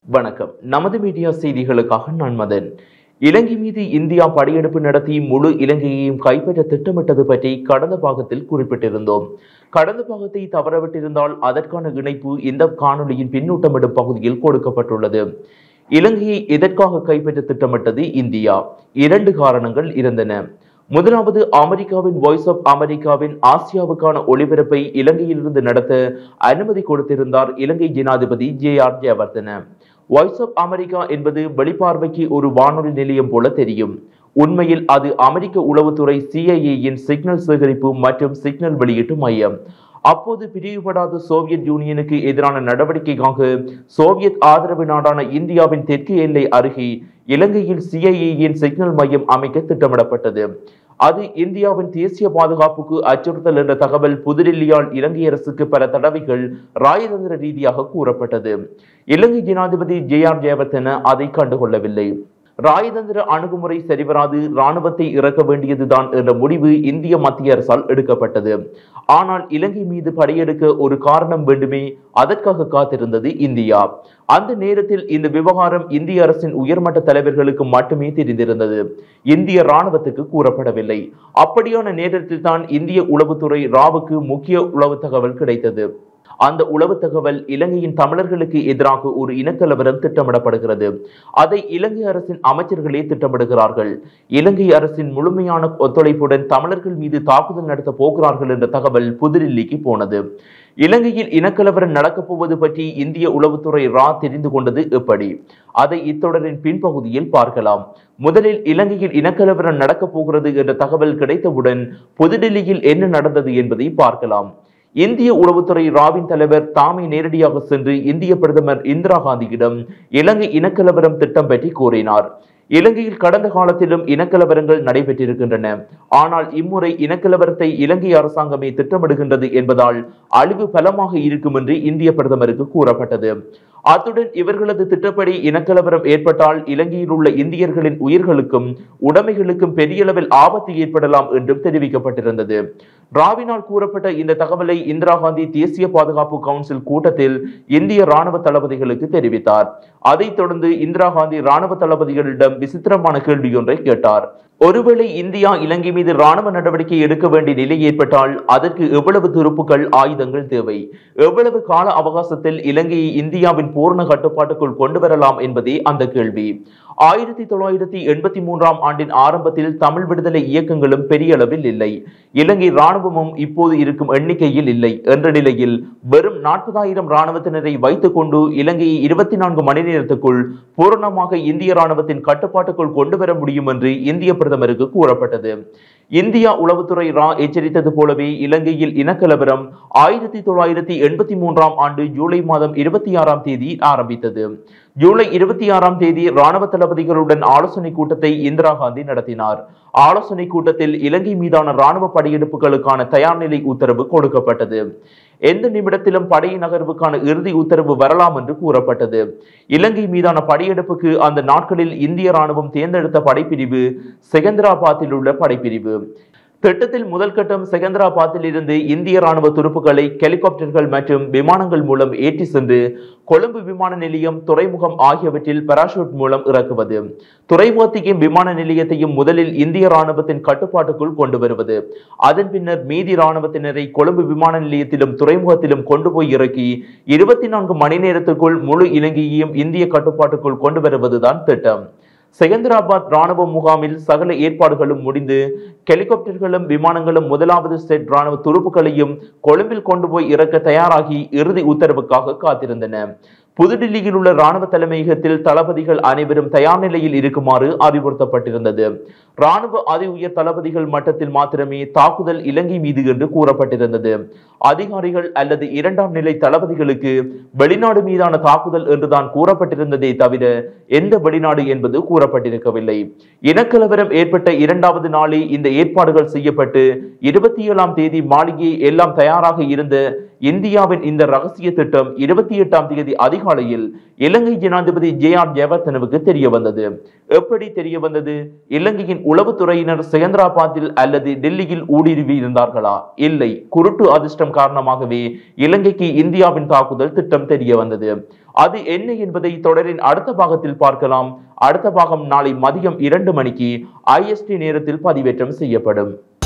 வணக்கம். நமது மீடியா செய்திகளுக்காக நான் மதன். இலங்கை மீது இந்தியா படையெடுப்பு நடத்தி முழு இலங்கையையும் கைப்பற்ற திட்டமிட்டது பற்றி கடந்த பாகத்தில் குறிப்பிட்டிருந்தோம். கடந்த பாகத்தை தவறவிட்டிருந்தால் அதற்கான இணைப்பு இந்த காணொலியின் பின்னூட்டமிடும் பகுதியில் கொடுக்கப்பட்டுள்ளது. இலங்கையை எதற்காக கைப்பற்ற திட்டமிட்டது இந்தியா? 2 காரணங்கள் இருந்தன. முதலாவது, அமெரிக்காவின் வாய்ஸ் ஆஃப் அமெரிக்காவின் ஆசியாவுக்கான ஒளிபரப்பை இலங்கையிலிருந்து நடத்த அனுமதி கொடுத்திருந்தார் இலங்கை ஜனாதிபதி JR Jayewardene. Voice of America என்பது வெளிப்பார்வைக்கு ஒரு வானொலி நிலையம் போல தெரியும். உண்மையில் அது அமெரிக்க உளவுத்துறை CIA-யின் சிக்னல் சேகரிப்பு மற்றும் சிக்னல் வெளியீட்டு மையம். அப்போது பிரிவுபடாத சோவியத் யூனியனுக்கு எதிரான நடவடிக்கைக்காக சோவியத் ஆதரவு நாடான இந்தியாவின் தெற்கு எல்லை அருகே இலங்கையில் CIA-யின் சிக்னல் மையம் அமைக்க திட்டமிடப்பட்டது. அது இந்தியாவின் தேசிய பாதுகாப்புக்கு அச்சுறுத்தல் என்ற தகவல் புதுடில்லியால் இலங்கை அரசுக்கு பல தடவைகள் ராஜதந்திர ரீதியாக கூறப்பட்டது. இலங்கை ஜனாதிபதி JR ஜெயவர்தன அதை கண்டுகொள்ளவில்லை. ராஜதந்திர அணுகுமுறை சரிவராது, இராணுவத்தை இறக்க வேண்டியதுதான் என்ற முடிவு இந்திய மத்திய அரசால் எடுக்கப்பட்டது. ஆனால் இலங்கை மீது படையெடுக்க ஒரு காரணம் வேண்டுமே, அதற்காக காத்திருந்தது இந்தியா. அந்த நேரத்தில் இந்த விவகாரம் இந்திய அரசின் உயர்மட்ட தலைவர்களுக்கு மட்டுமே தெரிந்திருந்தது. இந்திய இராணுவத்துக்கு கூறப்படவில்லை. அப்படியான நேரத்தில் தான் இந்திய உளவுத்துறை ராவுக்கு முக்கிய உளவு தகவல் கிடைத்தது. அந்த உளவு தகவல், இலங்கையின் தமிழர்களுக்கு எதிராக ஒரு இனக்கலவரம் திட்டமிடப்படுகிறது. அதை இலங்கை அரசின் அமைச்சர்களே திட்டமிடுகிறார்கள். இலங்கை அரசின் முழுமையான ஒத்துழைப்புடன் தமிழர்கள் மீது தாக்குதல் நடத்த போகிறார்கள் என்ற தகவல் புதுடில்லிக்கு போனது. இலங்கையில் இனக்கலவரம் நடக்கப் போவது பற்றி இந்திய உளவுத்துறை தெரிந்து கொண்டது எப்படி? அதை இத்தொடரின் பின்பகுதியில் பார்க்கலாம். முதலில் இலங்கையில் இனக்கலவரம் நடக்கப் போகிறது என்ற தகவல் கிடைத்தவுடன் புதுடில்லியில் என்ன நடந்தது என்பதை பார்க்கலாம். இந்திய உளவுத்துறை ராவின் தலைவர் தாமே நேரடியாக சென்று இந்திய பிரதமர் இந்திரா காந்தியிடம் இலங்கை இனக்கலவரம் திட்டம் பற்றி கூறினார். இலங்கையில் கடந்த காலத்திலும் இனக்கலவரங்கள் நடைபெற்றிருக்கின்றன. ஆனால் இம்முறை இனக்கலவரத்தை இலங்கை அரசாங்கமே திட்டமிடுகின்றது என்பதால் அழிவு பலமாக இருக்கும் என்று இந்திய பிரதமருக்கு கூறப்பட்டது. அத்துடன் இவர்களது திட்டப்படி இனக்கலவரம் ஏற்பட்டால் இலங்கையில் உள்ள இந்தியர்களின் உயிர்களுக்கும் உடைமைகளுக்கும் பெரிய அளவில் ஆபத்து ஏற்படலாம் என்றும் தெரிவிக்கப்பட்டிருந்தது. ராவினால் கூறப்பட்ட இந்த தகவலை இந்திரா காந்தி தேசிய பாதுகாப்பு கவுன்சில் கூட்டத்தில் இந்திய ராணுவ தளபதிகளுக்கு தெரிவித்தார். அதைத் தொடர்ந்து இந்திரா காந்தி ராணுவ தளபதிகளிடம் விசித்திரமான கேள்வி ஒன்றை கேட்டார். ஒருவேளை இந்தியா இலங்கை மீது ராணுவ நடவடிக்கை எடுக்க வேண்டிய நிலை ஏற்பட்டால் அதற்கு எவ்வளவு துருப்புக்கள், ஆயுதங்கள் தேவை? எவ்வளவு கால அவகாசத்தில் இலங்கையை இந்தியாவின் பூர்ண கட்டுப்பாட்டுக்குள் கொண்டு வரலாம் என்பதே அந்த கேள்வி. 1983ஆம் ஆண்டின் ஆரம்பத்தில் தமிழ் விடுதலை இயக்கங்களும் பெரிய அளவில் இல்லை. இலங்கை ராணுவமும் இப்போது இருக்கும் எண்ணிக்கையில் இல்லை என்ற நிலையில் வெறும் 40,000 ராணுவத்தினரை வைத்துக் கொண்டு இலங்கையை 24 மணி நேரத்துக்குள் பூரணமாக இந்திய ராணுவத்தின் கட்டுப்பாட்டுக்குள் கொண்டு வர முடியும் என்று இந்திய பிரதமருக்கு கூறப்பட்டது. இந்தியா உளவுத்துறை எச்சரித்தது போலவே இலங்கையில் இனக்கலவரம் 1983ஆம் ஆண்டு ஜூலை மாதம் 26ஆம் தேதி ஆரம்பித்தது. ஜூலை 26ஆம் தேதி ராணுவ தளபதிகளுடன் ஆலோசனை கூட்டத்தை இந்திரா காந்தி நடத்தினார். ஆலோசனை கூட்டத்தில் இலங்கை மீதான ராணுவ படையெடுப்புகளுக்கான தயார் நிலை உத்தரவு கொடுக்கப்பட்டது. எந்த நிமிடத்திலும் படை நகர்வுக்கான இறுதி உத்தரவு வரலாம் என்று கூறப்பட்டது. இலங்கை மீதான படையெடுப்புக்கு அந்த நாட்களில் இந்திய ராணுவம் தேர்ந்தெடுத்த படைப்பிரிவு செகந்திராபாத்தில் உள்ள படைப்பிரிவு. திட்டத்தில் முதல் கட்டம் செகந்திராபாத்தில் இருந்து இந்திய ராணுவ துருப்புக்களை ஹெலிகாப்டர்கள் மற்றும் விமானங்கள் மூலம் ஏற்றி சென்று கொழும்பு விமான நிலையம், துறைமுகம் ஆகியவற்றில் பாராசூட் மூலம் இறக்குவது. துறைமுகத்தையும் விமான நிலையத்தையும் முதலில் இந்திய ராணுவத்தின் கட்டுப்பாட்டுக்குள் கொண்டு வருவது. அதன் பின்னர் மீதி ராணுவத்தினரை கொழும்பு விமான நிலையத்திலும் துறைமுகத்திலும் கொண்டு போய் இறக்கி 24 மணி நேரத்திற்குள் முழு இலங்கையையும் இந்திய கட்டுப்பாட்டுக்குள் கொண்டு வருவதுதான் திட்டம். செகந்திராபாத் ராணுவ முகாமில் சகல ஏற்பாடுகளும் முடிந்து ஹெலிகாப்டர்களும் விமானங்களும் முதலாவது செட் ராணுவ துருப்புகளையும் கொழும்பில் கொண்டு போய் இறக்க தயாராகி இறுதி உத்தரவுக்காக காத்திருந்தன. புதுடில்லியில் உள்ள ராணுவ தலைமையகத்தில் தளபதிகள் அனைவரும் தயார் நிலையில் இருக்குமாறு அறிவுறுத்தப்பட்டிருந்தது. ராணுவ அதி உயர் தளபதிகள் மட்டத்தில் மாத்திரமே தாக்குதல் இலங்கை மீது என்று கூறப்பட்டிருந்தது. அதிகாரிகள் அல்லது 2ஆம் நிலை தளபதிகளுக்கு வெளிநாடு மீதான தாக்குதல் என்றுதான் கூறப்பட்டிருந்ததே தவிர எந்த வெளிநாடு என்பது கூறப்பட்டிருக்கவில்லை. இனக்கலவரம் ஏற்பட்ட 2வது நாளே இந்த ஏற்பாடுகள் செய்யப்பட்டு 27ஆம் தேதி மாளிகை எல்லாம் தயாராக இருந்த இந்தியாவின் இந்த ரகசிய திட்டம் 28ஆம் தேதி அதிகாலையில் இலங்கை ஜனாதிபதி JR ஜெயவர்தனவுக்கு தெரிய வந்தது. எப்படி தெரிய வந்தது? இலங்கையின் உளவுத்துறையினர் செகந்திராபாத்தில் அல்லது டெல்லியில் ஊடுருவி இருந்தார்களா? இல்லை. குருட்டு அதிர்ஷ்டம் காரணமாகவே இலங்கைக்கு இந்தியாவின் தாக்குதல் திட்டம் தெரிய வந்தது. அது என்ன என்பதை தொடரின் அடுத்த பாகத்தில் பார்க்கலாம். அடுத்த பாகம் நாளை மதியம் 2 மணிக்கு IST நேரத்தில் பதிவேற்றம் செய்யப்படும்.